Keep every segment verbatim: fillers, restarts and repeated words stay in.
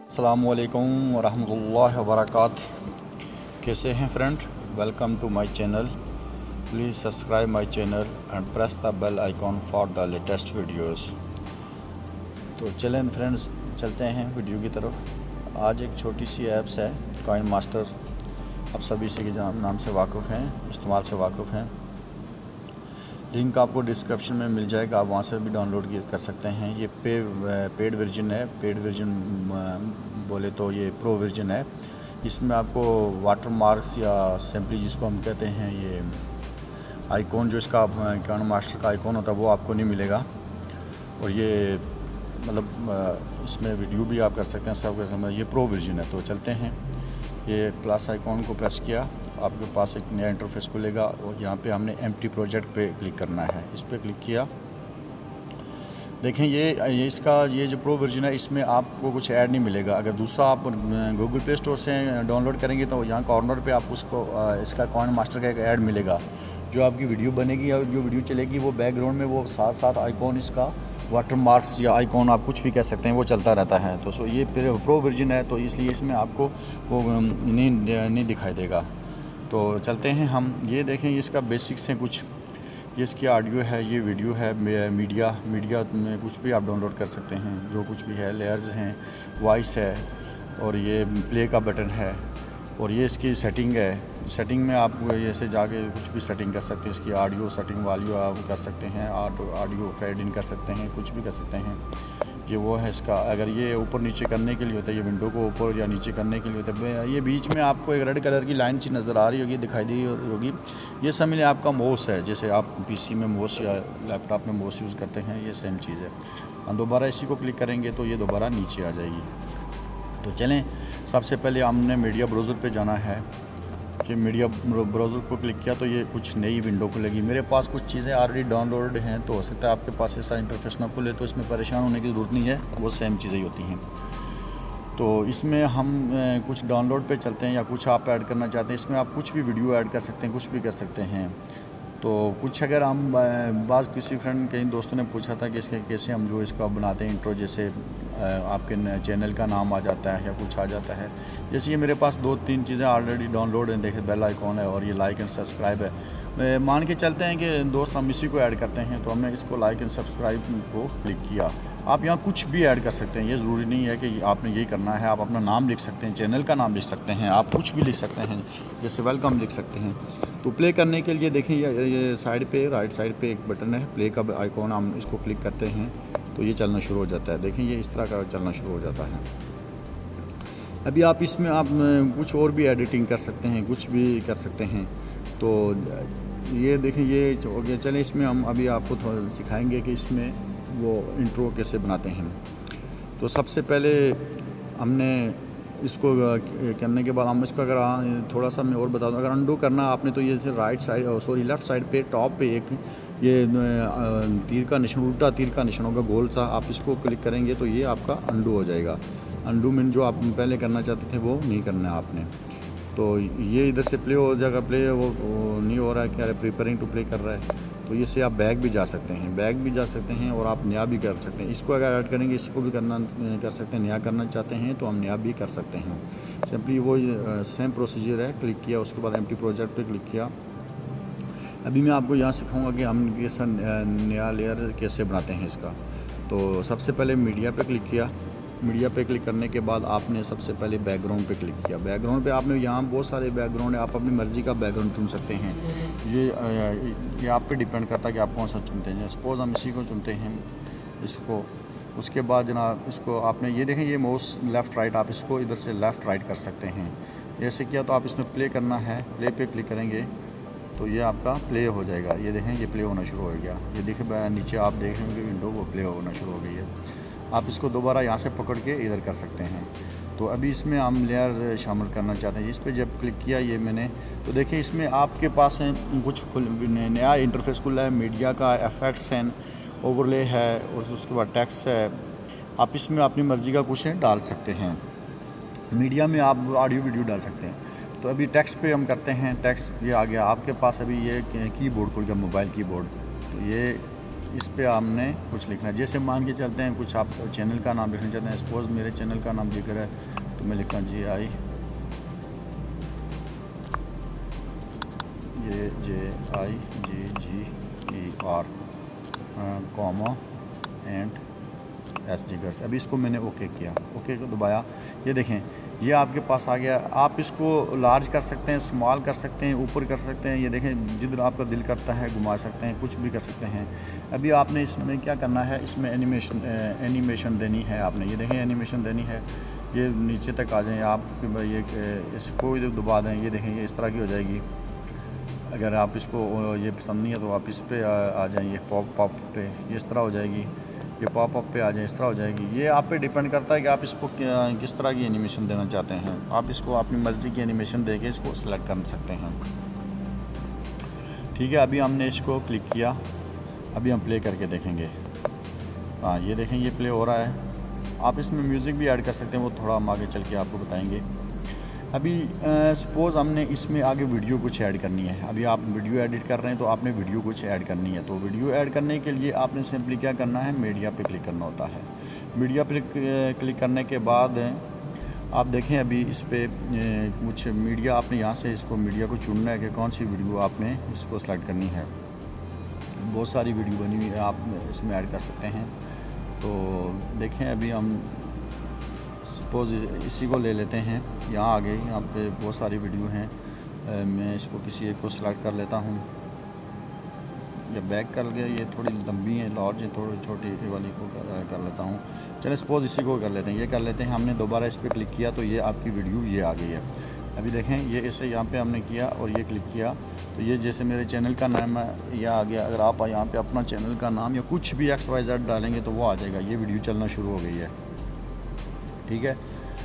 अस्सलामुअलैकुम वरहमतुल्लाहि वबरकातुहू। कैसे हैं friend? Welcome to my channel. Please subscribe my channel and press the bell icon for the latest videos. तो चलें फ्रेंड्स, चलते हैं वीडियो की तरफ। आज एक छोटी सी ऐप्स है कॉइन मास्टर। आप सभी इसी के नाम से वाकिफ़ हैं, इस्तेमाल से वाकिफ़ हैं। लिंक आपको डिस्क्रिप्शन में मिल जाएगा, आप वहाँ से भी डाउनलोड कर सकते हैं। ये पे पेड वर्जन है। पेड वर्जन बोले तो ये प्रो वर्जन है। इसमें आपको वाटर मार्क्स या सिंपली जिसको हम कहते हैं ये आइकॉन, जो इसका कॉइन मास्टर का आइकॉन होता है वो आपको नहीं मिलेगा। और ये मतलब इसमें वीडियो भी आप कर सकते हैं सब के समय। ये प्रो वर्जन है। तो चलते हैं। ये प्लस आइकॉन को प्रेस किया, आपके पास एक नया इंटरफेस खुलेगा और यहाँ पे हमने एम्प्टी प्रोजेक्ट पे क्लिक करना है। इस पर क्लिक किया। देखें ये ये इसका ये जो प्रो वर्जन है, इसमें आपको कुछ ऐड नहीं मिलेगा। अगर दूसरा आप गूगल प्ले स्टोर से डाउनलोड करेंगे तो यहाँ कॉर्नर पे आप उसको इसका कॉइन मास्टर का एक ऐड मिलेगा। जो आपकी वीडियो बनेगी या जो वीडियो चलेगी वो बैकग्राउंड में वो साथ साथ आइकॉन, इसका वाटर मार्क्स या आइकॉन आप कुछ भी कह सकते हैं, वो चलता रहता है। तो सो ये प्रो वर्जन है, तो इसलिए इसमें आपको वो नहीं नहीं दिखाई देगा। तो चलते हैं हम। ये देखें, इसका बेसिक्स हैं कुछ। ये इसकी ऑडियो है, ये वीडियो है, मीडिया मीडिया में कुछ भी आप डाउनलोड कर सकते हैं, जो कुछ भी है। लेयर्स हैं, वॉइस है, और ये प्ले का बटन है, और ये इसकी सेटिंग है। सेटिंग में आप ऐसे जाके कुछ भी सेटिंग कर सकते हैं। इसकी ऑडियो सेटिंग वाली आप कर सकते हैं, ऑडियो फेड इन कर सकते हैं, कुछ भी कर सकते हैं। ये वो है इसका। अगर ये ऊपर नीचे करने के लिए होता है, ये विंडो को ऊपर या नीचे करने के लिए होता है। ये बीच में आपको एक रेड कलर की लाइन सी नज़र आ रही होगी, दिखाई दी होगी। ये समझ लें आपका माउस है। जैसे आप पीसी में माउस या लैपटॉप में माउस यूज़ करते हैं, ये सेम चीज़ है। हम दोबारा इसी को क्लिक करेंगे तो ये दोबारा नीचे आ जाएगी। तो चलें, सबसे पहले हमने मीडिया ब्राउज़र पे जाना है। कि मीडिया ब्राउज़र को क्लिक किया तो ये कुछ नई विंडो खुलेगी। मेरे पास कुछ चीज़ें ऑलरेडी डाउनलोड हैं, तो हो सकता है आपके पास ऐसा इंटरफेस ना खुले, तो इसमें परेशान होने की ज़रूरत नहीं है, वो सेम चीज़ें ही होती हैं। तो इसमें हम कुछ डाउनलोड पे चलते हैं, या कुछ आप ऐड करना चाहते हैं। इसमें आप कुछ भी वीडियो ऐड कर सकते हैं, कुछ भी कर सकते हैं। तो कुछ अगर हम बाज़ किसी फ्रेंड कई दोस्तों ने पूछा था कि इसके कैसे हम जो इसका बनाते हैं इंट्रो, जैसे आपके चैनल का नाम आ जाता है या कुछ आ जाता है। जैसे ये मेरे पास दो तीन चीज़ें ऑलरेडी डाउनलोड हैं। देखें, बेल आइकॉन है और ये लाइक एंड सब्सक्राइब है। मान के चलते हैं कि दोस्त हम इसी को ऐड करते हैं, तो हमने इसको लाइक एंड सब्सक्राइब को क्लिक किया। आप यहाँ कुछ भी ऐड कर सकते हैं, ये ज़रूरी नहीं है कि आपने यही करना है। आप अपना नाम लिख सकते हैं, चैनल का नाम लिख सकते हैं, आप कुछ भी लिख सकते हैं, जैसे वेलकम लिख सकते हैं। तो प्ले करने के लिए देखें, ये, ये साइड पे राइट साइड पे एक बटन है, प्ले का आइकॉन। हम इसको क्लिक करते हैं तो ये चलना शुरू हो जाता है। देखें, ये इस तरह का चलना शुरू हो जाता है। अभी आप इसमें आप कुछ और भी एडिटिंग कर सकते हैं, कुछ भी कर सकते हैं। तो ये देखें, ये हो गया। चलें, इसमें हम अभी आपको थोड़ा सिखाएंगे कि इसमें वो इंट्रो कैसे बनाते हैं। तो सबसे पहले हमने इसको करने के बाद हम इसको अगर थोड़ा सा मैं और बता दूँ, अगर अंडू करना आपने तो ये right side sorry left side पे टॉप पे एक ये तीर का निशान, उल्टा तीर का निशान होगा गोल सा। आप इसको क्लिक करेंगे तो ये आपका अंडू हो जाएगा। अंडू में जो आप पहले करना चाहते थे वो नहीं करना है आपने। तो ये इधर से प्ले हो जाएगा, प्ले वो, वो नहीं हो रहा है, क्या प्रिपेयरिंग टू प्ले कर रहा है। तो ये से आप बैक भी जा सकते हैं, बैक भी जा सकते हैं, और आप नया भी कर सकते हैं। इसको अगर ऐड करेंगे, इसको भी करना कर सकते हैं। नया करना चाहते हैं तो हम नया भी कर सकते हैं। सिंपली वो सेम प्रोसीजर है। क्लिक किया, उसके बाद एम्प्टी प्रोजेक्ट पे क्लिक किया। अभी मैं आपको यहाँ सिखाऊंगा कि हम कैसा नया लेयर कैसे बनाते हैं इसका। तो सबसे पहले मीडिया पे क्लिक किया। मीडिया पे क्लिक करने के बाद आपने सबसे पहले बैकग्राउंड पे क्लिक किया। बैकग्राउंड पे आपने यहाँ बहुत सारे बैकग्राउंड है, आप अपनी मर्ज़ी का बैकग्राउंड चुन सकते हैं। ये ये आप पे डिपेंड करता है कि आप कौन सा चुनते हैं। सपोज़ हम इसी को चुनते हैं, इसको। उसके बाद जनाब इसको आपने ये देखें, ये माउस लेफ़्ट राइट, आप इसको इधर से लेफ़्ट राइट कर सकते हैं। ऐसे किया तो आप इसमें प्ले करना है, प्ले पे क्लिक करेंगे तो ये आपका प्ले हो जाएगा। ये देखें, ये प्ले होना शुरू हो गया। ये देखें नीचे आप देखेंगे विंडो वो प्ले होना शुरू हो गई है। आप इसको दोबारा यहाँ से पकड़ के इधर कर सकते हैं। तो अभी इसमें हम लेयर शामिल करना चाहते हैं। इस पर जब क्लिक किया ये मैंने, तो देखिए इसमें आपके पास कुछ नया इंटरफेस खुला है। मीडिया का इफेक्ट्स हैं, ओवरले है, और उसके बाद टेक्स्ट है। आप इसमें अपनी मर्ज़ी का कुछ डाल सकते हैं। मीडिया में आप ऑडियो वीडियो डाल सकते हैं। तो अभी टेक्स्ट पे हम करते हैं। टेक्स्ट ये आ गया आपके पास। अभी ये कीबोर्ड खुल गया, मोबाइल कीबोर्ड। तो ये इस पे आपने कुछ लिखना है। जैसे मान के चलते हैं कुछ आप चैनल का नाम लिखना चाहते हैं, सपोज़ मेरे चैनल का नाम जिक्र है तो मैं लिखा जी आई ये J I G G E R comma and S G girls. अभी इसको मैंने ओके किया, ओके को दबाया, ये देखें ये आपके पास आ गया। आप इसको लार्ज कर सकते हैं, स्मॉल कर सकते हैं, ऊपर कर सकते हैं, ये देखें जिधर आपका दिल करता है घुमा सकते हैं, कुछ भी कर सकते हैं। अभी आपने इसमें क्या करना है, इसमें एनिमेशन एनिमेशन देनी है आपने, ये देखें एनिमेशन देनी है। ये नीचे तक आ जाए आप, ये इसको दबा दें, ये देखें ये इस तरह की हो जाएगी। अगर आप इसको ये पसंद नहीं है तो आप इस पर आ, आ जाएँ, ये पॉप पॉप पे ये इस तरह हो जाएगी, ये पॉप अप पे आ जाए इस तरह हो जाएगी। ये आप पे डिपेंड करता है कि आप इसको किस तरह की एनिमेशन देना चाहते हैं। आप इसको अपनी मर्ज़ी की एनिमेशन दे के इसको सेलेक्ट कर सकते हैं। ठीक है, अभी हमने इसको क्लिक किया, अभी हम प्ले करके देखेंगे। हाँ ये देखें ये प्ले हो रहा है। आप इसमें म्यूज़िक भी ऐड कर सकते हैं, वो थोड़ा हम आगे चल के आपको बताएँगे। अभी सपोज़ हमने इसमें आगे वीडियो कुछ ऐड करनी है। अभी आप वीडियो एडिट कर रहे हैं तो आपने वीडियो कुछ ऐड करनी है। तो वीडियो ऐड करने के लिए आपने सिंपली क्या करना है, मीडिया पे क्लिक करना होता है। मीडिया पे क्लिक करने के बाद आप देखें अभी इस पर कुछ मीडिया आपने यहाँ से इसको मीडिया को चुनना है कि कौन सी वीडियो आपने इसको सेलेक्ट करनी है। बहुत सारी वीडियो बनी हुई है, आप इसमें ऐड कर सकते हैं। तो देखें अभी हम सपोज़ इसी को ले लेते हैं, यहाँ आ गए, यहाँ पे बहुत सारी वीडियो हैं। मैं इसको किसी एक को सिलेक्ट कर लेता हूँ या बैक कर गया, ये थोड़ी लंबी है, लार्ज है, थोड़ी छोटी वाली को कर लेता हूँ। चलिए सपोज़ इसी को कर लेते हैं, ये कर लेते हैं। हमने दोबारा इस पर क्लिक किया तो ये आपकी वीडियो ये आ गई है। अभी देखें ये इसे यहाँ पे हमने किया और ये क्लिक किया तो ये जैसे मेरे चैनल का नाम है यह आ गया। अगर आप यहाँ पे अपना चैनल का नाम या कुछ भी एक्स वाई जेड डालेंगे तो वो आ जाएगा। ये वीडियो चलना शुरू हो गई है, ठीक है,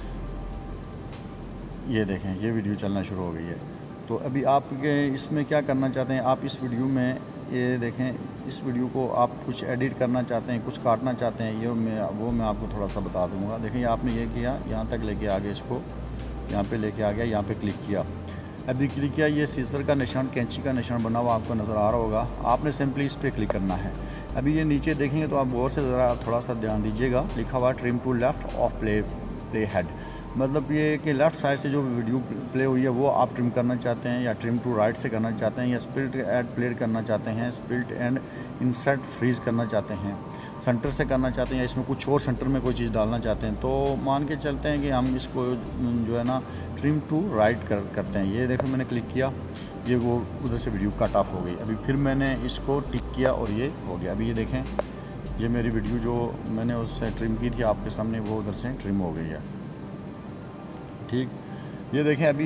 ये देखें ये वीडियो चलना शुरू हो गई है। तो अभी आप इसमें क्या करना चाहते हैं, आप इस वीडियो में ये देखें इस वीडियो को आप कुछ एडिट करना चाहते हैं, कुछ काटना चाहते हैं, ये मैं वो मैं आपको थोड़ा सा बता दूंगा। देखें आपने ये किया, यहाँ तक लेके आ गए, इसको यहाँ पे लेके आ गया, यहाँ पे क्लिक किया। अभी क्लिक किया, ये सीजर का निशान, कैंची का निशान बना हुआ आपको नज़र आ रहा होगा। आपने सिंपली इस पर क्लिक करना है। अभी ये नीचे देखेंगे तो आप गौर से ज़रा थोड़ा सा ध्यान दीजिएगा, लिखा हुआ trim to left of play play head, मतलब ये कि लेफ़्ट साइड से जो वीडियो प्ले हुई है वो आप ट्रिम करना चाहते हैं, या ट्रिम टू राइट से करना चाहते हैं, या स्प्लिट एड प्ले करना चाहते हैं, स्प्लिट एंड इंसर्ट फ्रीज करना चाहते हैं, सेंटर से करना चाहते हैं, या इसमें कुछ और सेंटर में कोई चीज़ डालना चाहते हैं। तो मान के चलते हैं कि हम इसको जो है ना ट्रिम टू राइट कर करते हैं। ये देखो मैंने क्लिक किया, ये वो उधर से वीडियो कट ऑफ हो गई। अभी फिर मैंने इसको टिक किया और ये हो गया। अभी ये देखें ये मेरी वीडियो जो मैंने उससे ट्रिम की थी आपके सामने वो उधर से ट्रिम हो गई है, ठीक। ये देखें अभी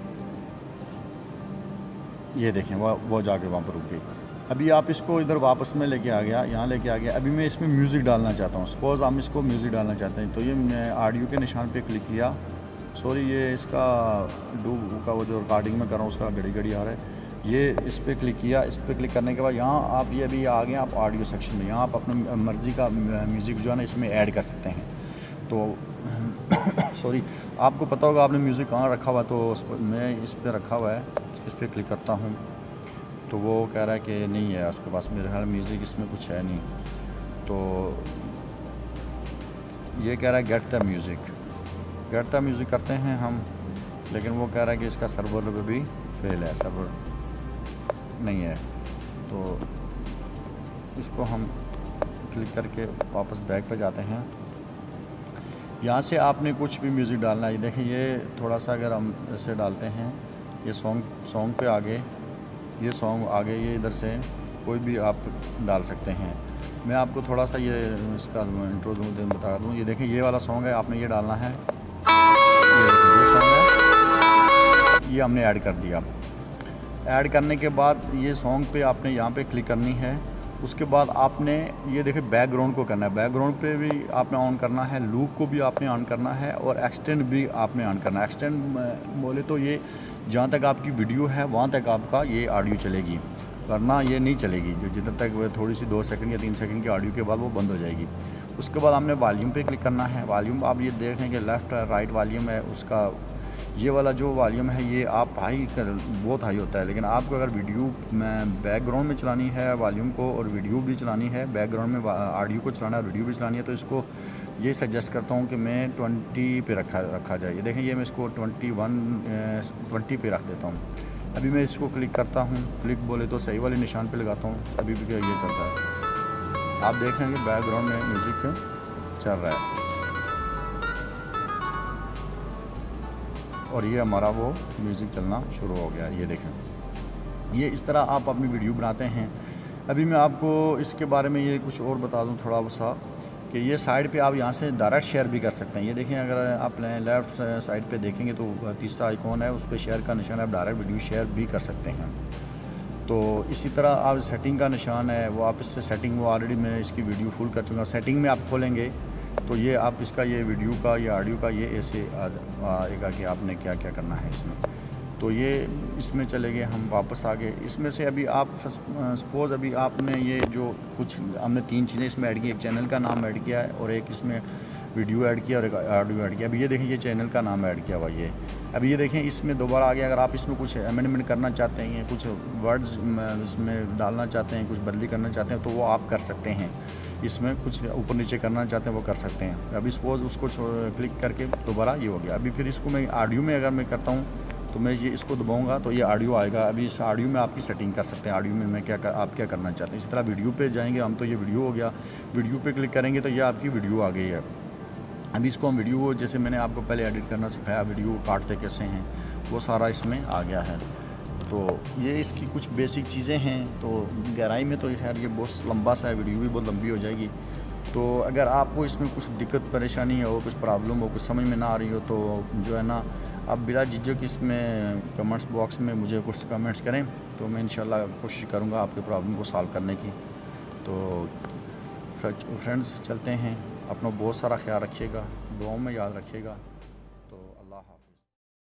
ये देखें वो वो जाके वहाँ पर रुक गई। अभी आप इसको इधर वापस में लेके आ गया, यहाँ लेके आ गया। अभी मैं इसमें म्यूज़िक डालना चाहता हूँ, सपोज़ हम इसको म्यूज़िक डालना चाहते हैं। तो ये मैं ऑडियो के निशान पे क्लिक किया, सॉरी ये इसका डू का वो जो रिकॉर्डिंग में कर रहा हूँ उसका घड़ी घड़ी आ रहा है। ये इस पर क्लिक किया, इस पर क्लिक करने के बाद यहाँ आप ये अभी आ गए आप ऑडियो सेक्शन में। यहाँ आप अपनी मर्ज़ी का म्यूज़िक जो है ना इसमें ऐड कर सकते हैं। तो सॉरी आपको पता होगा आपने म्यूज़िक कहाँ रखा हुआ, तो मैं इस पर रखा हुआ है, इस पर क्लिक करता हूँ तो वो कह रहा है कि नहीं है उसके पास, मेरे ख्याल म्यूज़िक इसमें कुछ है नहीं। तो ये कह रहा है get the music, get the music करते हैं हम, लेकिन वो कह रहा है कि इसका सर्वर पे भी फेल है, सर्वर नहीं है। तो इसको हम क्लिक करके वापस बैक पे जाते हैं। यहाँ से आपने कुछ भी म्यूज़िक डालना है। देखें ये थोड़ा सा अगर हम ऐसे डालते हैं, ये सॉन्ग सॉन्ग पे आगे, ये सॉन्ग आगे, ये इधर से कोई भी आप डाल सकते हैं। मैं आपको थोड़ा सा ये इसका इंट्रो दूँ बता दूँ। ये देखें ये वाला सॉन्ग है, आपने ये डालना है, ये ये सॉन्ग है, ये हमने ऐड कर दिया। ऐड करने के बाद ये सॉन्ग पे आपने यहाँ पे क्लिक करनी है। उसके बाद आपने ये देखिए बैकग्राउंड को करना है, बैकग्राउंड पे भी आपने ऑन करना है, लूप को भी आपने ऑन करना है और एक्सटेंड भी आपने ऑन करना है। एक्सटेंड बोले तो ये जहाँ तक आपकी वीडियो है वहाँ तक आपका ये ऑडियो चलेगी, वरना ये नहीं चलेगी। जो जिधर तक वो थोड़ी सी दो सेकंड या तीन सेकंड की ऑडियो के बाद वो बंद हो जाएगी। उसके बाद हमने वॉल्यूम पे क्लिक करना है। वॉल्यूम आप ये देख लें कि लेफ़्ट राइट वॉल्यूम है उसका, ये वाला जो वॉल्यूम है ये आप हाई कर बहुत हाई होता है, लेकिन आपको अगर वीडियो में बैकग्राउंड में चलानी है वॉल्यूम को और वीडियो भी चलानी है, बैकग्राउंड में ऑडियो को चलाना है, वीडियो भी चलानी है, तो इसको ये सजेस्ट करता हूँ कि मैं ट्वेंटी पे रखा रखा जाए। ये देखें, ये मैं इसको ट्वेंटी वन ट्वेंटी पे रख देता हूँ। अभी मैं इसको क्लिक करता हूँ, क्लिक बोले तो सही वाले निशान पे लगाता हूँ, अभी भी ये चलता है। आप देख रहे हैं कि बैकग्राउंड में म्यूज़िक चल रहा है और ये हमारा वो म्यूज़िक चलना शुरू हो गया। ये देखें, ये इस तरह आप अपनी वीडियो बनाते हैं। अभी मैं आपको इसके बारे में ये कुछ और बता दूँ थोड़ा सा, कि ये साइड पे आप यहाँ से डायरेक्ट शेयर भी कर सकते हैं। ये देखें, अगर आप लेफ़्ट साइड पे देखेंगे तो तीसरा आइकॉन है, उस पर शेयर का निशान है, आप डायरेक्ट वीडियो शेयर भी कर सकते हैं। तो इसी तरह आप सेटिंग का निशान है, वो आप इससे सेटिंग, वो ऑलरेडी मैं इसकी वीडियो फुल कर चुका हूँ। सेटिंग में आप खोलेंगे तो ये आप इसका ये वीडियो का या ऑडियो का ये ऐसे आएगा कि आपने क्या क्या करना है इसमें। तो ये इसमें चले गए, हम वापस आ गए। इसमें से अभी आप सपोज़ अभी आपने ये जो कुछ हमने तीन चीज़ें इसमें ऐड की, एक चैनल का नाम ऐड किया है और एक इसमें वीडियो ऐड किया और एक ऑडियो ऐड किया। अभी ये देखें, ये चैनल का नाम ऐड किया हुआ ये। अभी ये देखें, इसमें दोबारा आ गया। अगर आप इसमें कुछ अमेंडमेंट करना चाहते हैं, कुछ वर्ड्स इसमें डालना चाहते हैं, कुछ बदली करना चाहते हैं, तो वो आप कर सकते हैं। इसमें कुछ ऊपर नीचे करना चाहते हैं वो कर सकते हैं। अभी सपोज़ उसको क्लिक करके दोबारा ये हो गया। अभी फिर इसको मैं ऑडियो में अगर मैं करता हूँ तो मैं ये इसको दबाऊंगा तो ये ऑडियो आएगा। अभी इस ऑडियो में आपकी सेटिंग कर सकते हैं, ऑडियो में मैं क्या कर, आप क्या करना चाहते हैं। इस तरह वीडियो पे जाएंगे हम, तो ये वीडियो हो गया, वीडियो पे क्लिक करेंगे तो ये आपकी वीडियो आ गई है। अभी इसको हम वीडियो, जैसे मैंने आपको पहले एडिट करना सिखाया, वीडियो काटते कैसे हैं, वो सारा इसमें आ गया है। तो ये इसकी कुछ बेसिक चीज़ें हैं। तो गहराई में तो खैर ये बहुत लंबा सा है, वीडियो भी बहुत लंबी हो जाएगी। तो अगर आपको इसमें कुछ दिक्कत परेशानी हो, कुछ प्रॉब्लम हो, कुछ समझ में ना आ रही हो, तो जो है ना, आप बिला झिझक इसमें कमेंट्स बॉक्स में मुझे कुछ कमेंट्स करें, तो मैं इंशाल्लाह कोशिश करूँगा आपके प्रॉब्लम को सॉल्व करने की। तो फ्रेंड्स, चलते हैं, अपना बहुत सारा ख्याल रखिएगा, दुआओं में याद रखिएगा। तो अल्लाह हाफ़िज़।